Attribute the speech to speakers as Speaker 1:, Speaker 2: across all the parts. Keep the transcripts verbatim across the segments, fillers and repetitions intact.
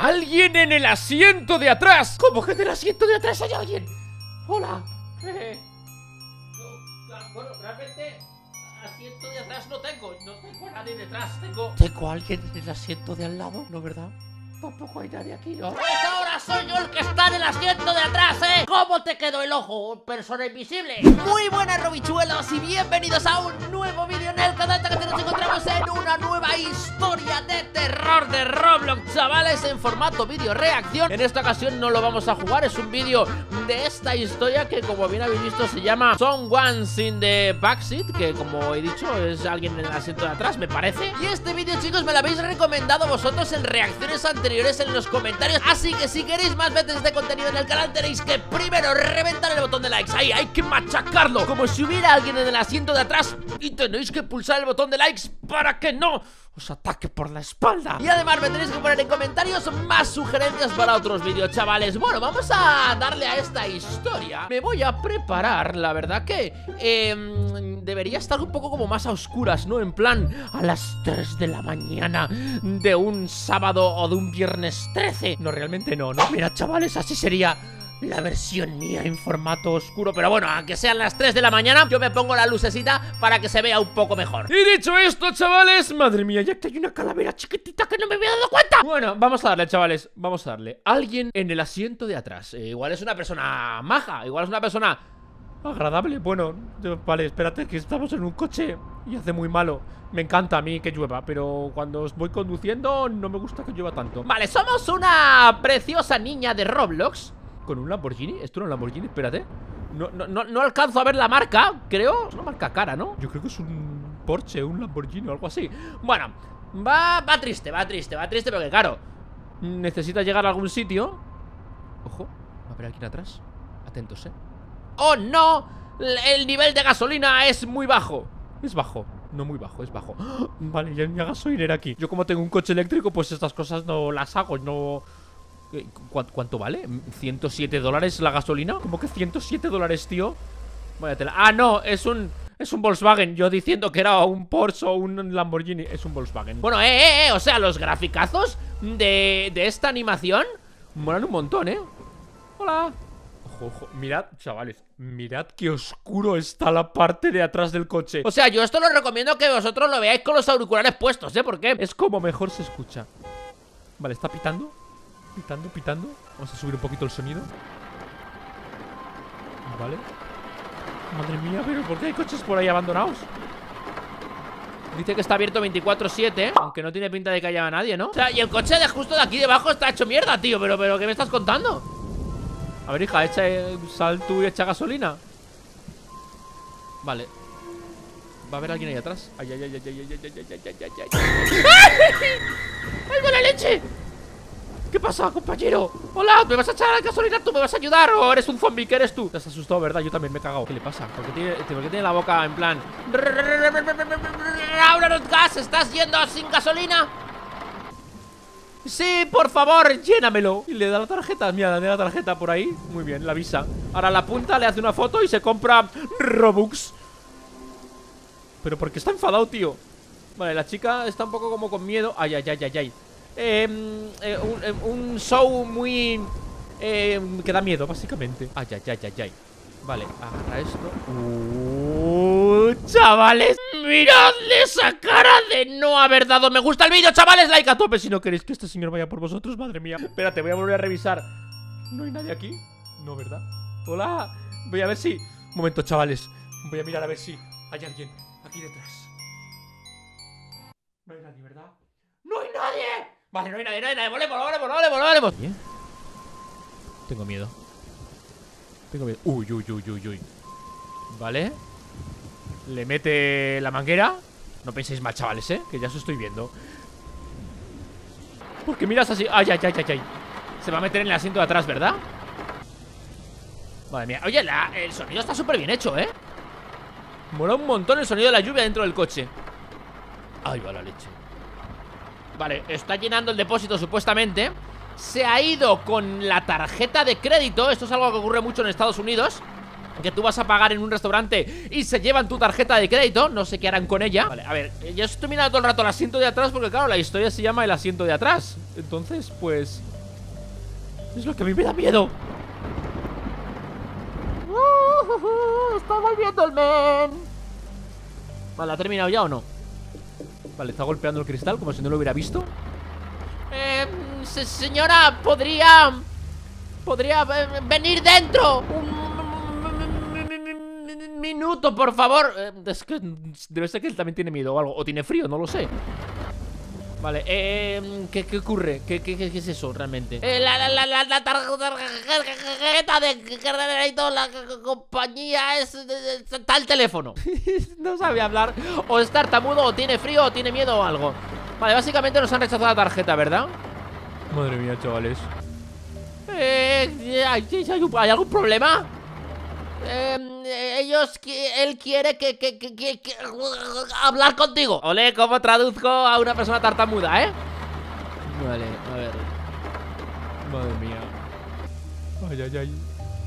Speaker 1: ¡Alguien en el asiento de atrás! ¿Cómo que en el asiento de atrás hay alguien? Hola. Eh. No, bueno, realmente asiento de atrás no tengo. No tengo a nadie detrás. Tengo... ¿Tengo a alguien en el asiento de al lado? ¿No, verdad? Tampoco hay nadie aquí, ¿no?
Speaker 2: Pues ahora soy yo el que está en el asiento de atrás, ¿eh? ¿Cómo te quedó el ojo, persona invisible? Muy buenas, robichuelos, y bienvenidos a un nuevo vídeo en el canal. Que nos encontramos en una nueva historia de terror de Roblox, chavales, en formato vídeo reacción. En esta ocasión no lo vamos a jugar, es un vídeo de esta historia que, como bien habéis visto, se llama Someone's in the Backseat, que, como he dicho, es alguien en el asiento de atrás, me parece. Y este vídeo, chicos, me lo habéis recomendado vosotros en reacciones anteriores en los comentarios, así que si queréis más veces de contenido en el canal tenéis que primero reventar el botón de likes. Ahí hay que machacarlo, como si hubiera alguien en el asiento de atrás, y tenéis que pulsar el botón de likes para que no os ataque por la espalda. Y además me tenéis que poner en comentarios más sugerencias para otros vídeos, chavales. Bueno, vamos a darle a esta historia. Me voy a preparar, la verdad que eh, debería estar un poco como más a oscuras, ¿no? En plan, a las tres de la mañana de un sábado o de un viernes trece. No, realmente no, ¿no? Mira, chavales, así sería la versión mía en formato oscuro. Pero bueno, aunque sean las tres de la mañana, yo me pongo la lucecita para que se vea un poco mejor.
Speaker 1: Y dicho esto, chavales, madre mía, ya que hay una calavera chiquitita que no me había dado cuenta. Bueno, vamos a darle, chavales, vamos a darle. Alguien en el asiento de atrás. eh, Igual es una persona maja, igual es una persona agradable. Bueno, vale, espérate, que estamos en un coche y hace muy malo. Me encanta a mí que llueva, pero cuando voy conduciendo no me gusta que llueva tanto. Vale, somos una preciosa niña de Roblox con un Lamborghini. ¿Esto no es un Lamborghini? Espérate. No, no, no, no alcanzo a ver la marca, creo. Es una marca cara, ¿no? Yo creo que es un Porsche, un Lamborghini o algo así. Bueno, va, va triste, va triste, va triste porque, claro, necesita llegar a algún sitio. Ojo, a ver alguien atrás. Atentos, eh. ¡Oh, no! El nivel de gasolina es muy bajo. Es bajo, no muy bajo, es bajo. Vale, ya hay una gasolinera aquí. Yo, como tengo un coche eléctrico, pues estas cosas no las hago, no... ¿Cu ¿Cuánto vale? ¿ciento siete dólares la gasolina? ¿Cómo que ciento siete dólares, tío? Vaya tela. Ah, no, es un... Es un Volkswagen. Yo diciendo que era un Porsche o un Lamborghini. Es un Volkswagen. Bueno, eh, eh, eh. O sea, los graficazos de, de esta animación molan un montón, eh. Hola. Ojo, ojo. Mirad, chavales. Mirad qué oscuro está la parte de atrás del coche. O sea, yo esto lo recomiendo que vosotros lo veáis con los auriculares puestos, ¿eh? Porque es como mejor se escucha. Vale, está pitando. Pitando, pitando. Vamos a subir un poquito el sonido. Vale. Madre mía, pero ¿por qué hay coches por ahí abandonados? Dice que está abierto veinticuatro siete, aunque no tiene pinta de que haya nadie, ¿no? O sea, y el coche de justo de aquí debajo está hecho mierda, tío. Pero, pero, ¿qué me estás contando? A ver, hija, echa, eh, sal tú y echa gasolina. Vale. Va a haber alguien ahí atrás. Ay, ay, ay, ay, ay, ay, ay, ay, ay, ay, ay. ¡Ay, mala leche! ¿Qué pasa, compañero? Hola, ¿me vas a echar la gasolina? ¿Tú me vas a ayudar? ¿O eres un zombie? ¿Qué eres tú? Te has asustado, ¿verdad? Yo también me he cagado. ¿Qué le pasa? ¿Por qué tiene, por qué tiene la boca en plan? ¡Ahora los gas! ¿Estás yendo sin gasolina? Sí, por favor, llénamelo. Y le da la tarjeta. Mira, le da la tarjeta por ahí. Muy bien, la avisa. Ahora la apunta, le hace una foto y se compra Robux. ¿Pero por qué está enfadado, tío? Vale, la chica está un poco como con miedo. Ay, ay, ay, ay, ay. Eh, eh, un, eh, un show muy... Eh, que da miedo, básicamente. Ay, ay, ay, ay, ay. Vale, agarra esto. Uh, chavales, miradle esa cara de no haber dado me gusta al vídeo, chavales. Like a tope si no queréis que este señor vaya por vosotros. Madre mía. Espérate, voy a volver a revisar. ¿No hay nadie aquí? No, ¿verdad? Hola. Voy a ver si... Un momento, chavales. Voy a mirar a ver si hay alguien aquí detrás. No hay nadie, ¿verdad? ¡No hay nadie! Vale, no hay nadie, no hay nadie. Volvemos, volvemos, volvemos, volvemos. Bien. Tengo miedo. Tengo miedo. Uy, uy, uy, uy, uy. Vale. Le mete la manguera. No penséis mal, chavales, ¿eh? Que ya os estoy viendo. ¿Por qué miras así? Ay, ay, ay, ay, ay. Se va a meter en el asiento de atrás, ¿verdad? Madre mía. Oye, la, el sonido está súper bien hecho, ¿eh? Mola un montón el sonido de la lluvia dentro del coche. Ay, va la leche. Vale, está llenando el depósito supuestamente. Se ha ido con la tarjeta de crédito. Esto es algo que ocurre mucho en Estados Unidos, que tú vas a pagar en un restaurante y se llevan tu tarjeta de crédito. No sé qué harán con ella. Vale, a ver, yo estoy mirando todo el rato el asiento de atrás porque, claro, la historia se llama el asiento de atrás. Entonces, pues... Es lo que a mí me da miedo.
Speaker 2: Uh, está volviendo el men.
Speaker 1: Vale, ¿ha terminado ya o no? Vale, está golpeando el cristal como si no lo hubiera visto.
Speaker 2: Eh, se- señora, ¿podría... ¿Podría eh, venir dentro? Un minuto, por favor.
Speaker 1: Eh, es que debe ser que él también tiene miedo o algo. O tiene frío, no lo sé. Vale, eh, ¿qué, qué ocurre? ¿Qué, qué, qué es eso realmente?
Speaker 2: Eh, la, la, la, la, la tar- tarjeta de crédito, la compañía es... Está el teléfono.
Speaker 1: No sabe hablar. O es tartamudo, o tiene frío, o tiene miedo o algo. Vale, básicamente nos han rechazado la tarjeta, ¿verdad? Madre mía, chavales.
Speaker 2: Eh, ¿hay, ¿Hay algún problema? Eh, ellos, él quiere que, que, que, que, que hablar contigo.
Speaker 1: Ole, ¿cómo traduzco a una persona tartamuda, eh? Vale, a ver. Madre mía. Ay, ay, ay.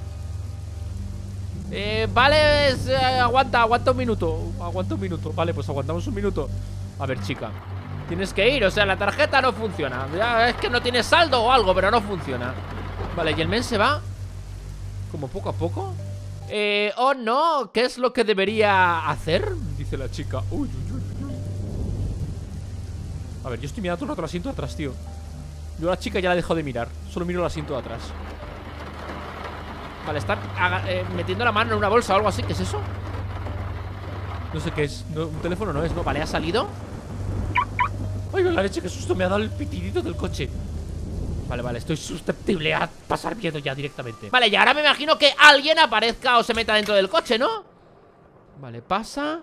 Speaker 1: Eh, vale, es, eh, aguanta, aguanta un minuto. Aguanta un minuto. Vale, pues aguantamos un minuto. A ver, chica, tienes que ir, o sea, la tarjeta no funciona. Ya, es que no tiene saldo o algo, pero no funciona. Vale, y el men se va como poco a poco. Eh, oh no, ¿qué es lo que debería hacer? Dice la chica. Uy, uy, uy, uy. A ver, yo estoy mirando todo el rato el asiento de atrás, tío. Yo a la chica ya la he dejado de mirar. Solo miro el asiento de atrás. Vale, están eh, metiendo la mano en una bolsa o algo así. ¿Qué es eso? No sé qué es. No, un teléfono no es, ¿no? Vale, ha salido. Ay, la leche, qué susto me ha dado el pitidito del coche. Vale, vale, estoy susceptible a pasar miedo ya directamente.
Speaker 2: Vale, y ahora me imagino que alguien aparezca o se meta dentro del coche, ¿no?
Speaker 1: Vale, pasa.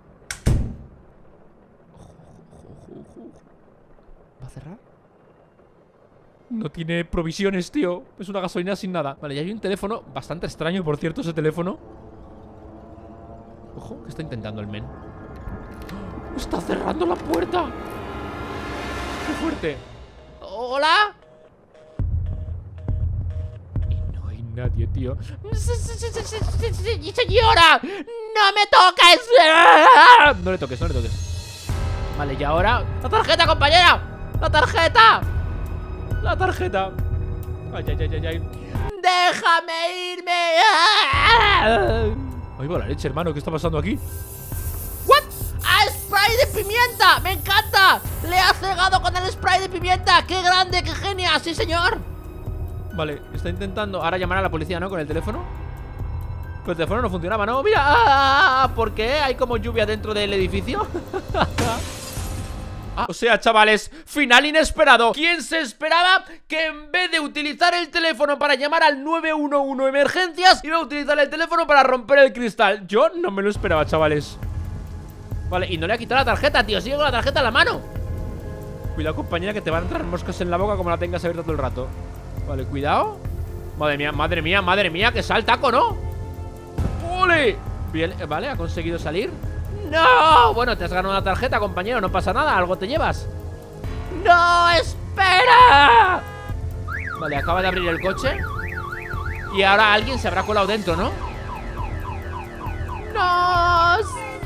Speaker 1: ¿Va a cerrar? No tiene provisiones, tío. Es una gasolina sin nada. Vale, y hay un teléfono bastante extraño, por cierto, ese teléfono. Ojo, ¿qué está intentando el men? ¡Oh! ¡Está cerrando la puerta! ¡Qué fuerte!
Speaker 2: ¿Hola?
Speaker 1: Nadie, tío.
Speaker 2: Señora, no me toques.
Speaker 1: No le toques, no le toques. Vale, y ahora...
Speaker 2: ¡La tarjeta, compañera! ¡La tarjeta!
Speaker 1: La tarjeta. Ay, ay, ay, ay, ay.
Speaker 2: ¡Déjame irme!
Speaker 1: Ay, va la leche, hermano, ¿qué está pasando aquí?
Speaker 2: ¿What? ¡Ah, spray de pimienta! ¡Me encanta! ¡Le ha cegado con el spray de pimienta! ¡Qué grande, qué genia! ¡Sí, señor!
Speaker 1: Vale, está intentando ahora llamar a la policía, ¿no? Con el teléfono. Pero el teléfono no funcionaba, ¿no? ¡Mira! ¡Ah! ¿Por qué? ¿Hay como lluvia dentro del edificio? Ah, o sea, chavales, final inesperado. ¿Quién se esperaba que en vez de utilizar el teléfono para llamar al nueve uno uno emergencias, iba a utilizar el teléfono para romper el cristal? Yo no me lo esperaba, chavales. Vale, y no le ha quitado la tarjeta, tío. Sigue con la tarjeta en la mano. Cuidado, compañera, que te van a entrar moscas en la boca como la tengas abierta todo el rato. Vale, cuidado. Madre mía, madre mía, madre mía, que saltaco, ¿no? ¡Ole! Bien, vale, ha conseguido salir. ¡No! Bueno, te has ganado una tarjeta, compañero, no pasa nada, algo te llevas.
Speaker 2: ¡No, espera!
Speaker 1: Vale, acaba de abrir el coche. Y ahora alguien se habrá colado dentro, ¿no?
Speaker 2: ¡No!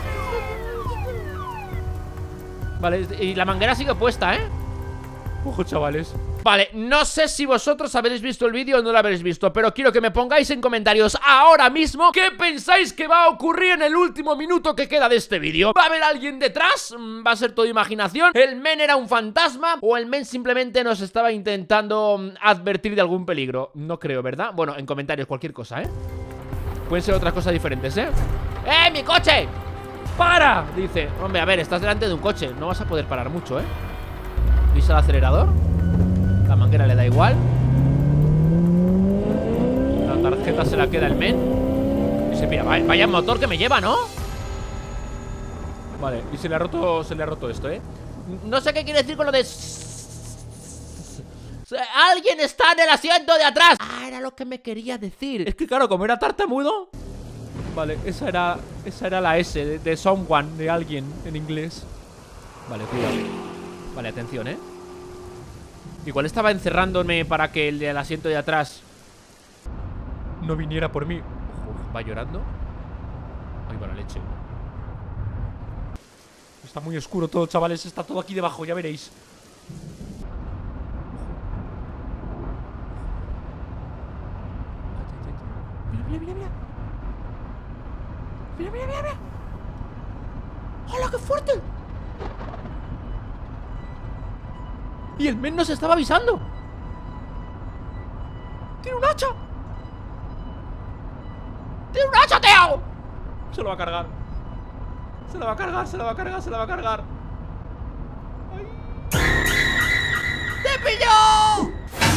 Speaker 1: Vale, y la manguera sigue puesta, ¿eh? Ojo, chavales. Vale, no sé si vosotros habéis visto el vídeo o no lo habéis visto, pero quiero que me pongáis en comentarios ahora mismo qué pensáis que va a ocurrir en el último minuto que queda de este vídeo. ¿Va a haber alguien detrás? ¿Va a ser todo imaginación? ¿El men era un fantasma? ¿O el men simplemente nos estaba intentando advertir de algún peligro? No creo, ¿verdad? Bueno, en comentarios cualquier cosa, ¿eh? Pueden ser otras cosas diferentes, ¿eh?
Speaker 2: ¡Eh, mi coche!
Speaker 1: ¡Para! Dice, hombre, a ver, estás delante de un coche, no vas a poder parar mucho, ¿eh? ¿Pisa el acelerador? La manguera le da igual. La tarjeta se la queda el men. Y se pira, vaya, vaya motor que me lleva, ¿no? Vale, y se le ha roto, se le ha roto esto, ¿eh?
Speaker 2: No sé qué quiere decir con lo de... ¡Alguien está en el asiento de atrás! Ah, era lo que me quería decir.
Speaker 1: Es que claro, como era tartamudo. Vale, esa era, esa era la S de, de someone, de alguien en inglés. Vale, cuidado. Vale, atención, ¿eh? Igual estaba encerrándome para que el del asiento de atrás no viniera por mí. Uf, va llorando. Ay, va la leche. Está muy oscuro todo, chavales. Está todo aquí debajo, ya veréis. Mira, mira, mira. Mira, mira, mira, mira. ¡Hola, qué fuerte! Y el men nos estaba avisando. ¡Tiene un hacha! ¡Tiene un hacha, tío! Se lo va a cargar. Se la va a cargar, se la va a cargar, se la va a cargar. ¡Ay!
Speaker 2: ¡Te pilló!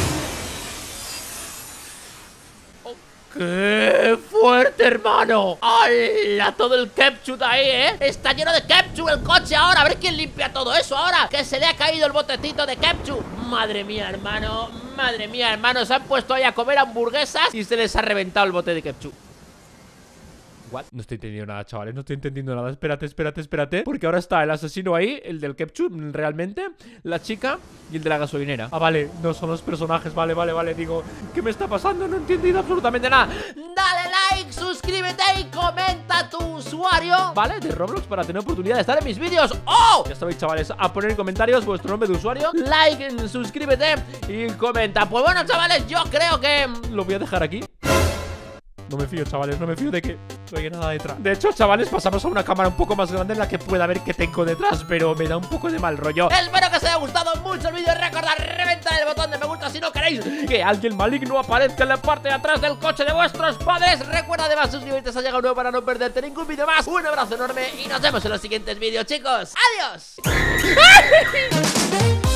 Speaker 1: ¡Qué fuerte, hermano!
Speaker 2: ¡Hala! Todo el ketchup ahí, ¿eh? Está lleno de ketchup el coche ahora. A ver quién limpia todo eso ahora. Que se le ha caído el botecito de ketchup. Madre mía, hermano. Madre mía, hermano. Se han puesto ahí a comer hamburguesas y se les ha reventado el bote de ketchup.
Speaker 1: What? No estoy entendiendo nada, chavales, no estoy entendiendo nada. Espérate, espérate, espérate. Porque ahora está el asesino ahí, el del ketchup, realmente, la chica y el de la gasolinera. Ah, vale, no son los personajes, vale, vale, vale. Digo, ¿qué me está pasando? No he entendido absolutamente nada.
Speaker 2: Dale like, suscríbete y comenta tu usuario,
Speaker 1: ¿vale? De Roblox para tener oportunidad de estar en mis vídeos. ¡Oh! Ya sabéis, chavales, a poner en comentarios vuestro nombre de usuario, like, suscríbete y comenta. Pues bueno, chavales, yo creo que lo voy a dejar aquí. No me fío, chavales, no me fío de que no haya nada detrás. De hecho, chavales, pasamos a una cámara un poco más grande en la que pueda ver qué tengo detrás, pero me da un poco de mal rollo.
Speaker 2: Espero que os haya gustado mucho el vídeo. Recordad reventar el botón de me gusta si no queréis
Speaker 1: que alguien maligno aparezca en la parte de atrás del coche de vuestros padres.
Speaker 2: Recuerda además suscribirte si has llegado nuevo para no perderte ningún vídeo más. Un abrazo enorme y nos vemos en los siguientes vídeos, chicos. ¡Adiós!